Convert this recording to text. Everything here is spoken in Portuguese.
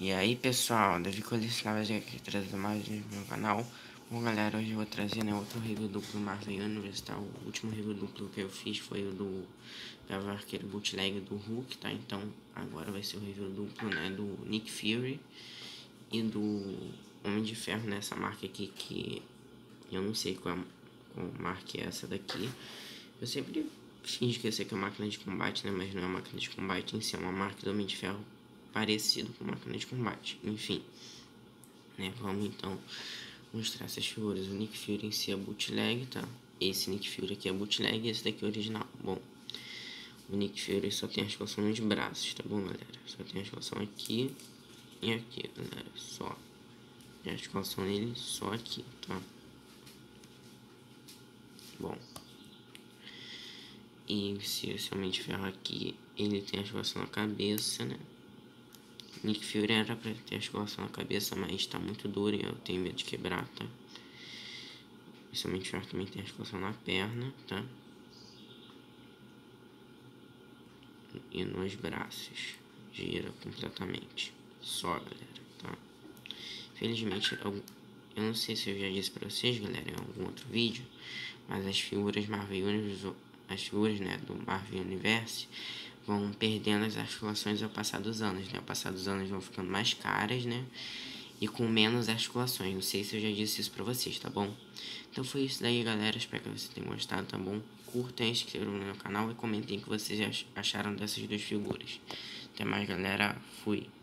E aí pessoal, Davi Colecionáveis aqui trazendo mais vídeos no meu canal. Bom galera, hoje eu vou trazer outro review duplo Marvel Universe, tá? O último review duplo que eu fiz foi o do Arqueiro Bootleg do Hulk, tá? Então agora vai ser o review duplo, né, do Nick Fury e do Homem de Ferro, nessa marca aqui que eu não sei qual marca é essa daqui. Eu sempre finge que essa aqui é uma máquina de combate, né, mas não é uma máquina de combate em si, é uma marca do Homem de Ferro parecido com máquina de combate. Enfim, né, vamos então mostrar essas figuras. O Nick Fury em si é bootleg, tá? Esse Nick Fury aqui é bootleg e esse daqui é original. Bom, o Nick Fury só tem articulação nos braços, tá bom, galera? Só tem articulação aqui e aqui, galera, só. Tem articulação nele só aqui, tá? Bom, e se esse Homem de Ferro aqui, ele tem articulação na cabeça, né? Nick Fury era pra ter articulação na cabeça, mas tá muito duro e eu tenho medo de quebrar, tá? Esse Homem de Ferro também tem articulação na perna, tá? E nos braços. Gira completamente. Só, galera, tá? Felizmente, eu não sei se eu já disse pra vocês, galera, em algum outro vídeo, mas as figuras Marvel Universe, as figuras, né, do Marvel Universe vão perdendo as articulações ao passar dos anos, né? Ao passar dos anos vão ficando mais caras, né? E com menos articulações. Não sei se eu já disse isso pra vocês, tá bom? Então foi isso daí, galera. Espero que vocês tenham gostado, tá bom? Curtam, inscrevam no meu canal e comentem o que vocês acharam dessas duas figuras. Até mais, galera. Fui.